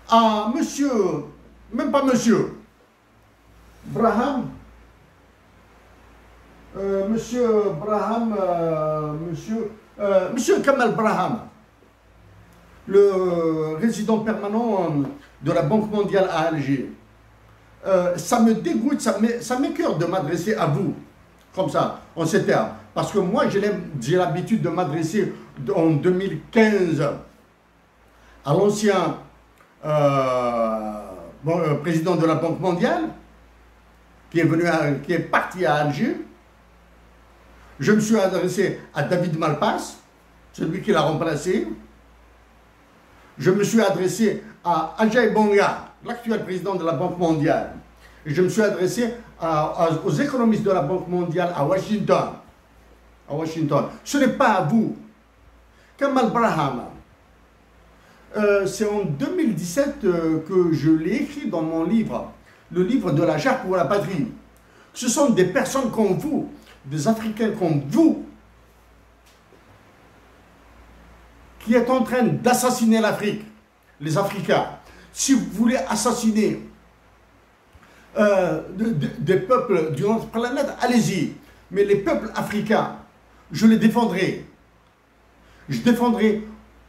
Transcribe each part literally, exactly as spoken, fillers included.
à monsieur, même pas monsieur, Braham, euh, monsieur Braham, euh, monsieur, euh, monsieur Kamal Braham, le résident permanent de la Banque mondiale à Alger. Euh, ça me dégoûte, ça m'écoeure de m'adresser à vous, comme ça, en ces termes. Parce que moi, j'ai l'habitude de m'adresser en deux mille quinze à l'ancien euh, bon, euh, président de la Banque mondiale, qui est, venu à, qui est parti à Alger. Je me suis adressé à David Malpass, celui qui l'a remplacé. Je me suis adressé à Ajay Banga, l'actuel président de la Banque mondiale. Et je me suis adressé à, à, aux économistes de la Banque mondiale à Washington. À Washington. Ce n'est pas à vous. Kamal Braham, euh, c'est en deux mille dix-sept euh, que je l'ai écrit dans mon livre, le livre de la jarre pour la patrie. Ce sont des personnes comme vous, des Africains comme vous, qui est en train d'assassiner l'Afrique, les Africains. Si vous voulez assassiner euh, de, de, des peuples d'une autre planète, allez-y. Mais les peuples africains, je les défendrai. Je défendrai,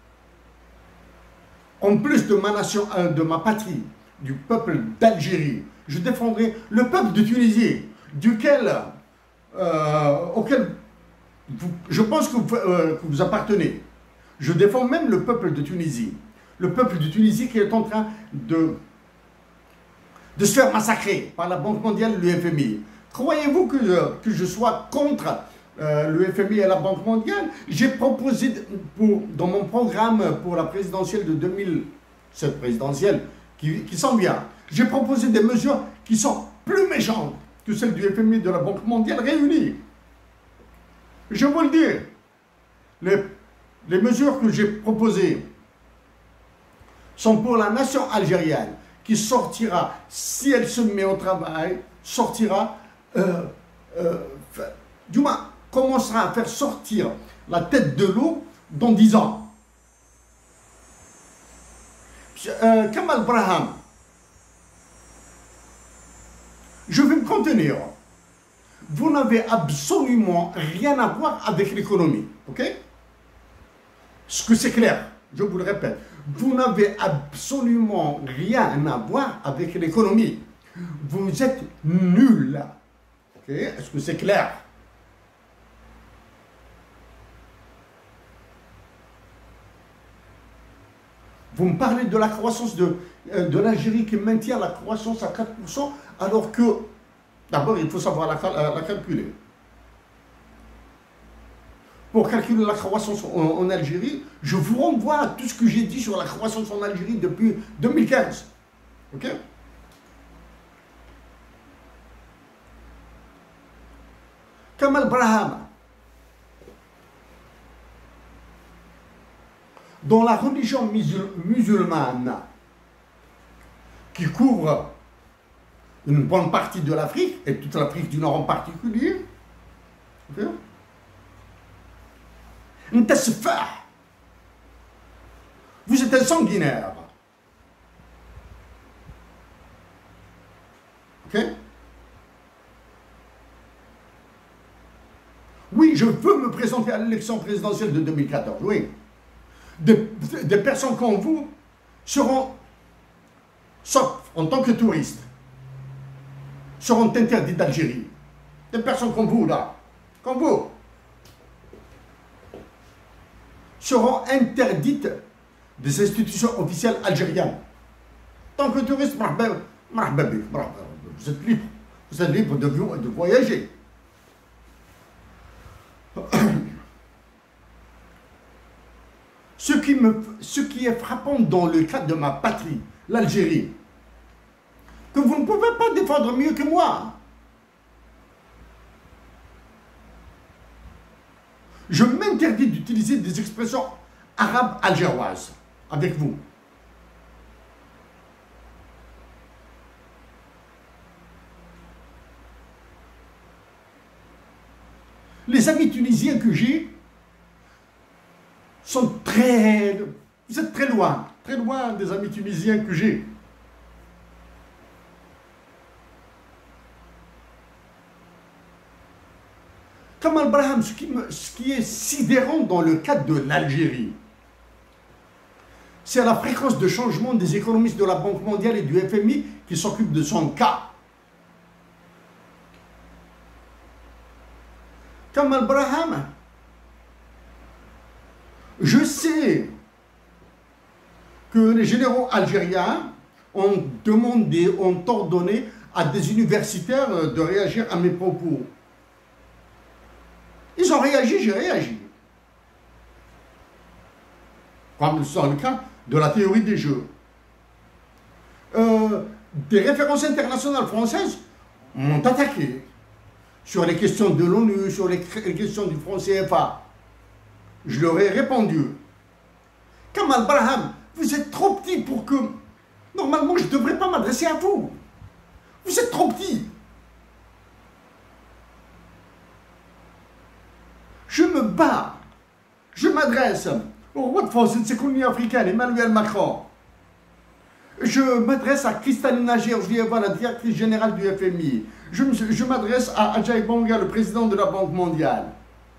en plus de ma nation, de ma patrie, du peuple d'Algérie, je défendrai le peuple de Tunisie, duquel, euh, auquel vous, je pense que vous, euh, que vous appartenez. Je défends même le peuple de Tunisie. Le peuple de Tunisie qui est en train de, de se faire massacrer par la Banque mondiale et le F M I. Croyez-vous que, que je sois contre euh, le F M I et la Banque mondiale? J'ai proposé, pour, dans mon programme pour la présidentielle de deux mille, cette présidentielle qui, qui s'en vient, j'ai proposé des mesures qui sont plus méchantes que celles du F M I et de la Banque mondiale réunies. Je vous le dis. Les Les mesures que j'ai proposées sont pour la nation algérienne qui sortira, si elle se met au travail, sortira, euh, euh, du moins commencera à faire sortir la tête de l'eau dans dix ans. Euh, Kamal Braham, je vais me contenir. Vous n'avez absolument rien à voir avec l'économie, ok? Ce que c'est clair, je vous le répète, vous n'avez absolument rien à voir avec l'économie. Vous êtes nul. Ok? Est-ce que c'est clair? Vous me parlez de la croissance de, de l'Algérie qui maintient la croissance à quatre pour cent alors que, d'abord, il faut savoir la, la calculer. Pour calculer la croissance en, en Algérie, je vous renvoie à tout ce que j'ai dit sur la croissance en Algérie depuis deux mille quinze. Ok? Kamal Braham, dans la religion musul musulmane qui couvre une bonne partie de l'Afrique, et toute l'Afrique du Nord en particulier, okay? Vous êtes un sanguinaire. Ok? Oui, je veux me présenter à l'élection présidentielle de deux mille quatorze, oui. Des, des personnes comme vous seront, sauf en tant que touristes, seront interdites d'Algérie. Des personnes comme vous, là, comme vous, seront interdites des institutions officielles algériennes. Tant que touriste, vous êtes libre. Vous êtes libre de, de voyager. Ce qui, me, ce qui est frappant dans le cadre de ma patrie, l'Algérie, que vous ne pouvez pas défendre mieux que moi. Je m'interdis d'utiliser des expressions arabes algéroises avec vous. Les amis tunisiens que j'ai sont très... Vous êtes très loin, très loin des amis tunisiens que j'ai. Kamal Braham, ce qui, me, ce qui est sidérant dans le cadre de l'Algérie, c'est la fréquence de changement des économistes de la Banque mondiale et du F M I qui s'occupent de son cas. Kamal Braham, je sais que les généraux algériens ont demandé, ont ordonné à des universitaires de réagir à mes propos. Ils ont réagi, j'ai réagi. Comme c'est le cas de la théorie des jeux. Euh, des références internationales françaises m'ont attaqué sur les questions de l'ONU, sur les questions du franc C F A. Je leur ai répondu. Kamal Braham, vous êtes trop petit pour que... Normalement, je ne devrais pas m'adresser à vous. Vous êtes trop petit. Je me bats. Je m'adresse au roi de France et de ses colonies africaines, Emmanuel Macron. Je m'adresse à Kristalina Georgieva, la directrice générale du F M I. Je, je m'adresse à Ajay Banga, le président de la Banque mondiale.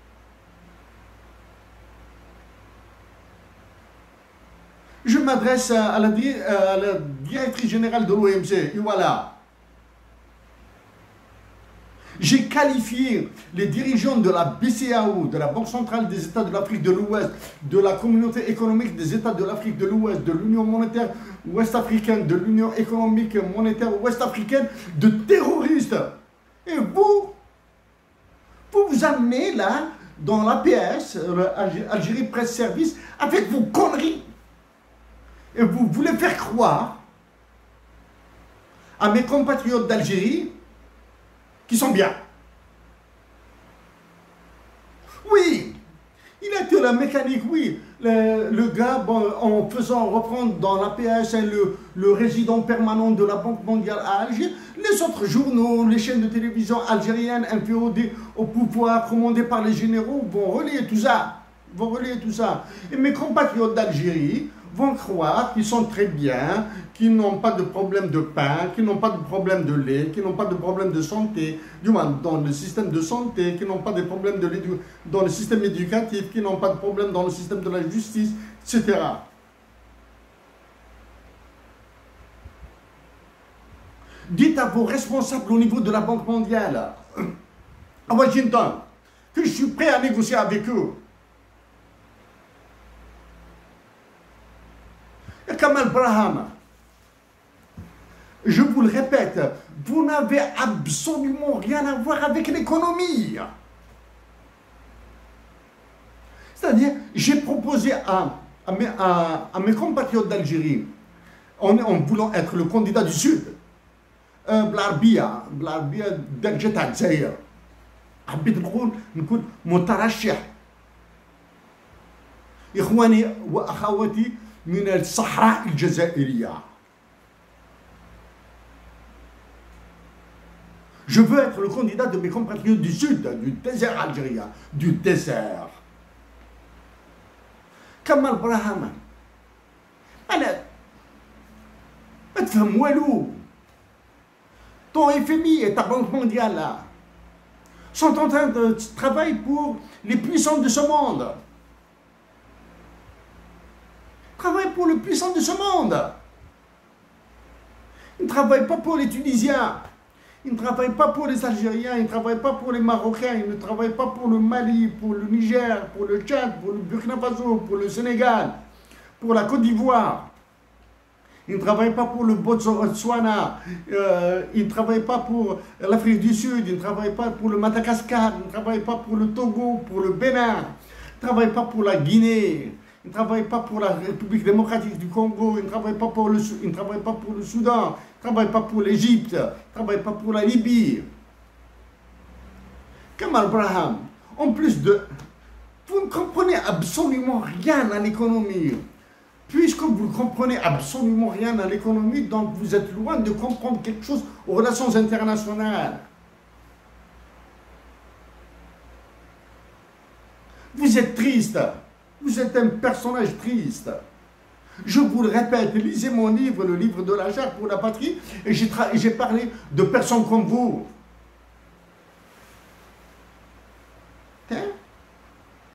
Je m'adresse à, à, à la directrice générale de l'O M C, et voilà. J'ai qualifié les dirigeants de la B C A O, de la Banque centrale des États de l'Afrique de l'Ouest, de la Communauté économique des États de l'Afrique de l'Ouest, de l'Union monétaire ouest-africaine, de l'Union économique monétaire ouest-africaine, de terroristes. Et vous, vous vous amenez là, dans l'A P S, Algérie Presse Service, avec vos conneries. Et vous voulez faire croire à mes compatriotes d'Algérie qui sont bien. Oui, il a que la mécanique, oui. Le, le gars, bon, en faisant reprendre dans l'A P S le, le résident permanent de la Banque mondiale à Alger, les autres journaux, les chaînes de télévision algériennes inféodées au pouvoir, commandées par les généraux, vont relayer tout ça. Vont relayer tout ça. Et mes compatriotes d'Algérie vont croire qu'ils sont très bien, qu'ils n'ont pas de problème de pain, qu'ils n'ont pas de problème de lait, qu'ils n'ont pas de problème de santé, du moins dans le système de santé, qu'ils n'ont pas de problème de dans le système éducatif, qu'ils n'ont pas de problème dans le système de la justice, et cetera. Dites à vos responsables au niveau de la Banque mondiale, à Washington, que je suis prêt à négocier avec eux. Kamal Braham, je vous le répète, vous n'avez absolument rien à voir avec l'économie. C'est-à-dire, j'ai proposé à, à, mes, à, à mes compatriotes d'Algérie, en, en voulant être le candidat du Sud, Blarbia, Blarbia d'Algérie, c'est-à-dire, حبيت نقول نكون مترشح إخواني وأخواتي من الصحراء الجزائرية. Je veux être le candidat de mes compatriotes du Sud, du désert algérien, du désert. Kamal Braham, أنا ما تفهم والو. Ton F M I et ta Banque mondiale là sont en train de travailler pour les puissants de ce monde. Travaille pour le puissant de ce monde. Il ne travaille pas pour les Tunisiens. Il ne travaille pas pour les Algériens. Il ne travaille pas pour les Marocains. Il ne travaille pas pour le Mali, pour le Niger, pour le Tchad, pour le Burkina Faso, pour le Sénégal, pour la Côte d'Ivoire. Il ne travaille pas pour le Botswana. Euh, il ne travaille pas pour l'Afrique du Sud. Il ne travaille pas pour le Madagascar. Il ne travaille pas pour le Togo, pour le Bénin. Il ne travaille pas pour la Guinée. Il ne travaille pas pour la République démocratique du Congo, il ne travaille pas pour le, il ne travaille pas pour le Soudan, il ne travaille pas pour l'Égypte, il ne travaille pas pour la Libye. Kamal Braham, en plus de... Vous ne comprenez absolument rien à l'économie. Puisque vous ne comprenez absolument rien à l'économie, donc vous êtes loin de comprendre quelque chose aux relations internationales. Vous êtes triste. Vous êtes un personnage triste. Je vous le répète, lisez mon livre, le livre de la charte pour la patrie, et j'ai parlé de personnes comme vous. Hein?